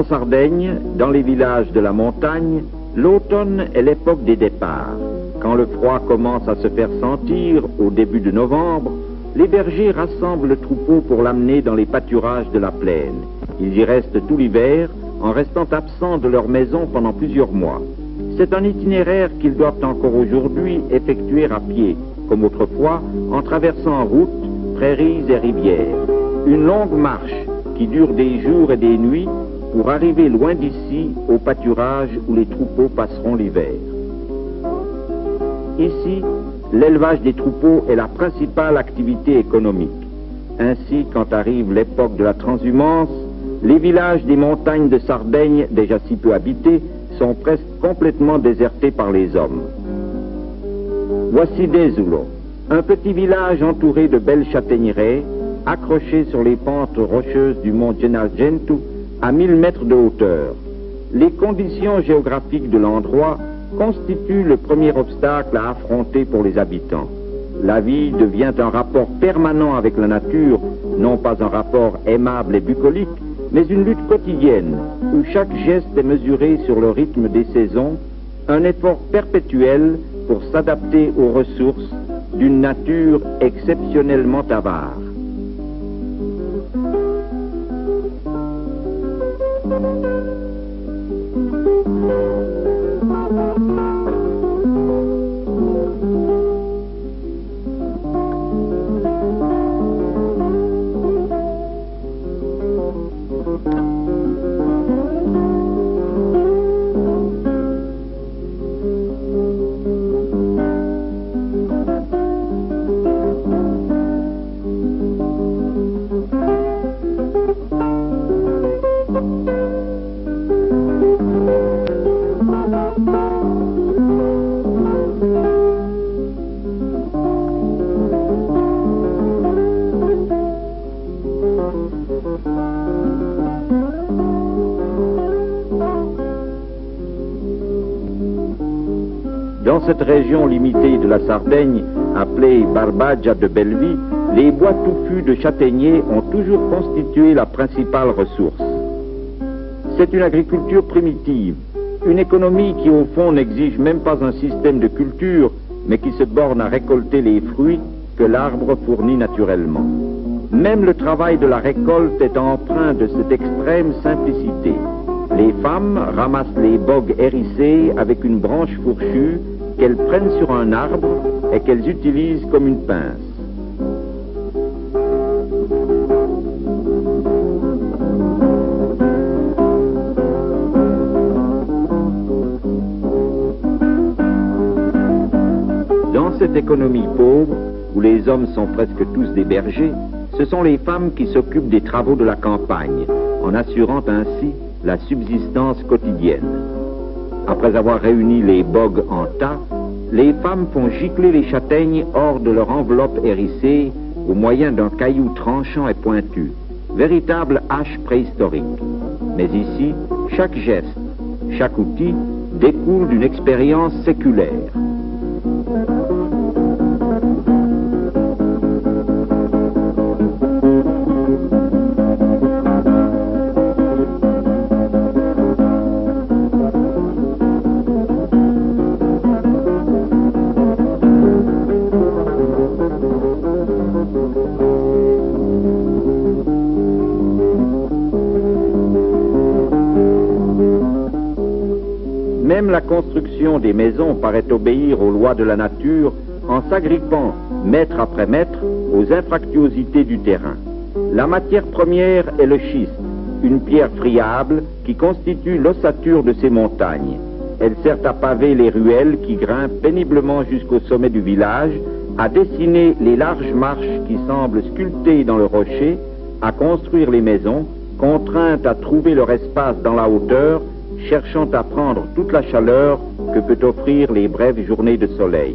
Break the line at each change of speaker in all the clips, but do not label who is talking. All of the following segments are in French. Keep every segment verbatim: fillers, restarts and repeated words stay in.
Sardaigne, dans les villages de la montagne, l'automne est l'époque des départs. Quand le froid commence à se faire sentir au début de novembre, les bergers rassemblent le troupeau pour l'amener dans les pâturages de la plaine. Ils y restent tout l'hiver, en restant absents de leur maison pendant plusieurs mois. C'est un itinéraire qu'ils doivent encore aujourd'hui effectuer à pied, comme autrefois, en traversant en route, prairies et rivières. Une longue marche qui dure des jours et des nuits pour arriver loin d'ici au pâturage où les troupeaux passeront l'hiver. Ici, l'élevage des troupeaux est la principale activité économique. Ainsi, quand arrive l'époque de la transhumance, les villages des montagnes de Sardaigne, déjà si peu habités, sont presque complètement désertés par les hommes. Voici Desulo, un petit village entouré de belles châtaigneraies, accroché sur les pentes rocheuses du mont Gennargentu à mille mètres de hauteur. Les conditions géographiques de l'endroit constituent le premier obstacle à affronter pour les habitants. La vie devient un rapport permanent avec la nature, non pas un rapport aimable et bucolique, mais une lutte quotidienne où chaque geste est mesuré sur le rythme des saisons, un effort perpétuel pour s'adapter aux ressources d'une nature exceptionnellement avare. Dans cette région limitée de la Sardaigne, appelée Barbagia de Belvi, les bois touffus de châtaigniers ont toujours constitué la principale ressource. C'est une agriculture primitive, une économie qui au fond n'exige même pas un système de culture, mais qui se borne à récolter les fruits que l'arbre fournit naturellement. Même le travail de la récolte est empreint de cette extrême simplicité. Les femmes ramassent les bogues hérissés avec une branche fourchue qu'elles prennent sur un arbre et qu'elles utilisent comme une pince. Dans cette économie pauvre, où les hommes sont presque tous des bergers, ce sont les femmes qui s'occupent des travaux de la campagne, en assurant ainsi la subsistance quotidienne. Après avoir réuni les bogues en tas, les femmes font gicler les châtaignes hors de leur enveloppe hérissée au moyen d'un caillou tranchant et pointu, véritable hache préhistorique. Mais ici, chaque geste, chaque outil découle d'une expérience séculaire. Même la construction des maisons paraît obéir aux lois de la nature en s'agrippant, mètre après mètre, aux infractuosités du terrain. La matière première est le schiste, une pierre friable qui constitue l'ossature de ces montagnes. Elle sert à paver les ruelles qui grimpent péniblement jusqu'au sommet du village, à dessiner les larges marches qui semblent sculptées dans le rocher, à construire les maisons, contraintes à trouver leur espace dans la hauteur, cherchant à prendre toute la chaleur que peut offrir les brèves journées de soleil.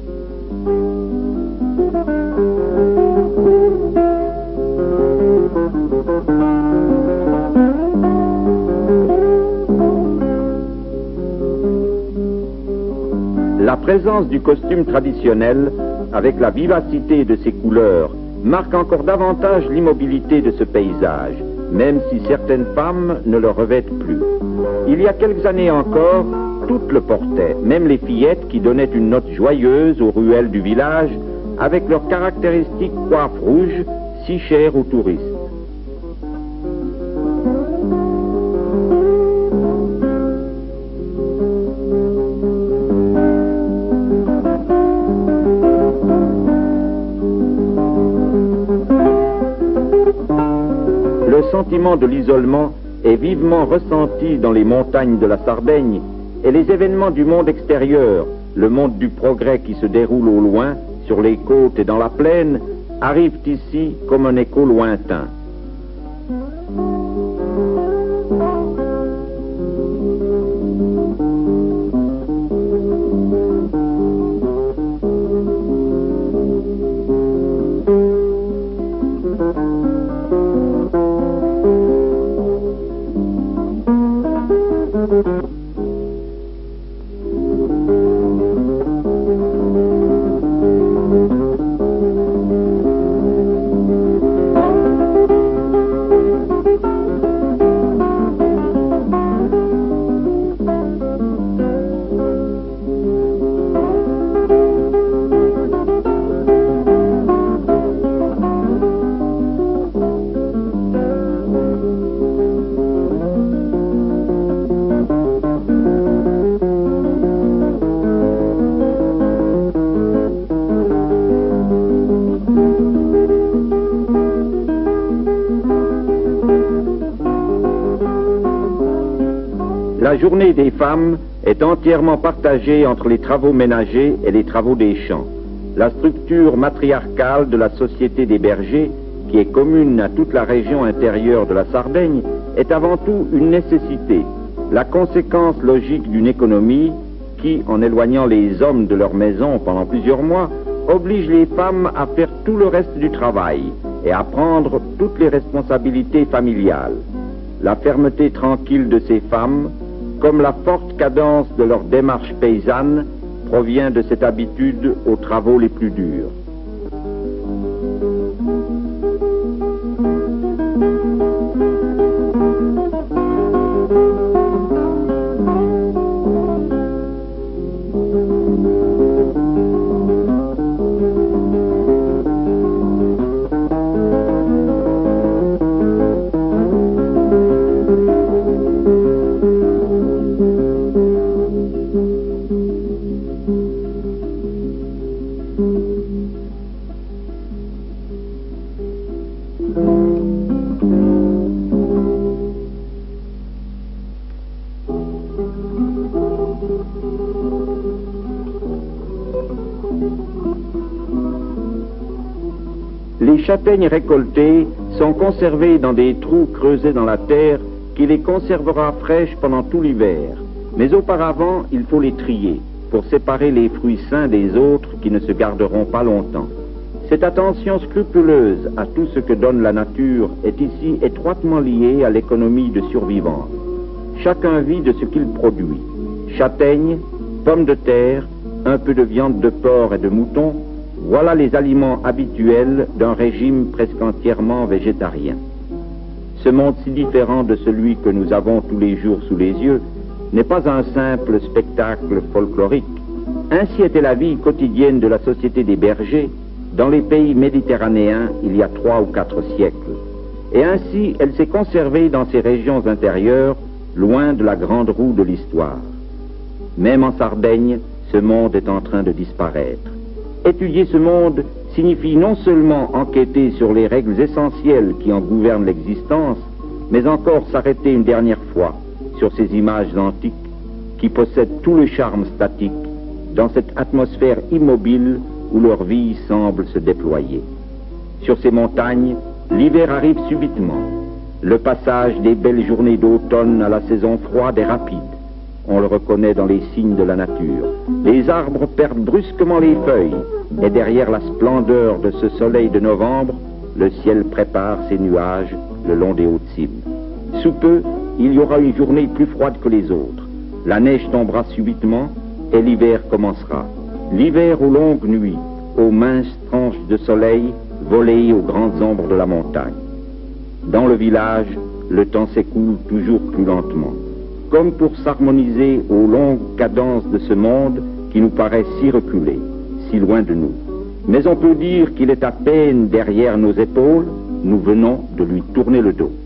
La présence du costume traditionnel, avec la vivacité de ses couleurs, marque encore davantage l'immobilité de ce paysage, même si certaines femmes ne le revêtent plus. Il y a quelques années encore, toutes le portaient, même les fillettes qui donnaient une note joyeuse aux ruelles du village avec leur caractéristique coiffe rouge si chère aux touristes. Le sentiment de l'isolement est vivement ressenti dans les montagnes de la Sardaigne et les événements du monde extérieur, le monde du progrès qui se déroule au loin, sur les côtes et dans la plaine, arrivent ici comme un écho lointain. La journée des femmes est entièrement partagée entre les travaux ménagers et les travaux des champs. La structure matriarcale de la société des bergers, qui est commune à toute la région intérieure de la Sardaigne, est avant tout une nécessité, la conséquence logique d'une économie qui, en éloignant les hommes de leur maison pendant plusieurs mois, oblige les femmes à faire tout le reste du travail et à prendre toutes les responsabilités familiales. La fermeté tranquille de ces femmes, comme la forte cadence de leur démarche paysanne, provient de cette habitude aux travaux les plus durs. Les châtaignes récoltées sont conservées dans des trous creusés dans la terre qui les conservera fraîches pendant tout l'hiver. Mais auparavant, il faut les trier pour séparer les fruits sains des autres qui ne se garderont pas longtemps. Cette attention scrupuleuse à tout ce que donne la nature est ici étroitement liée à l'économie de survivance. Chacun vit de ce qu'il produit. Châtaignes, pommes de terre, un peu de viande de porc et de mouton, voilà les aliments habituels d'un régime presque entièrement végétarien. Ce monde si différent de celui que nous avons tous les jours sous les yeux n'est pas un simple spectacle folklorique. Ainsi était la vie quotidienne de la société des bergers dans les pays méditerranéens il y a trois ou quatre siècles. Et ainsi elle s'est conservée dans ces régions intérieures, loin de la grande roue de l'histoire. Même en Sardaigne, ce monde est en train de disparaître. Étudier ce monde signifie non seulement enquêter sur les règles essentielles qui en gouvernent l'existence, mais encore s'arrêter une dernière fois sur ces images antiques qui possèdent tout le charme statique dans cette atmosphère immobile où leur vie semble se déployer. Sur ces montagnes, l'hiver arrive subitement. Le passage des belles journées d'automne à la saison froide est rapide. On le reconnaît dans les signes de la nature. Les arbres perdent brusquement les feuilles, et derrière la splendeur de ce soleil de novembre, le ciel prépare ses nuages le long des hautes cimes. Sous peu, il y aura une journée plus froide que les autres. La neige tombera subitement, et l'hiver commencera. L'hiver aux longues nuits, aux minces tranches de soleil, volées aux grandes ombres de la montagne. Dans le village, le temps s'écoule toujours plus lentement, comme pour s'harmoniser aux longues cadences de ce monde qui nous paraît si reculé, si loin de nous. Mais on peut dire qu'il est à peine derrière nos épaules, nous venons de lui tourner le dos.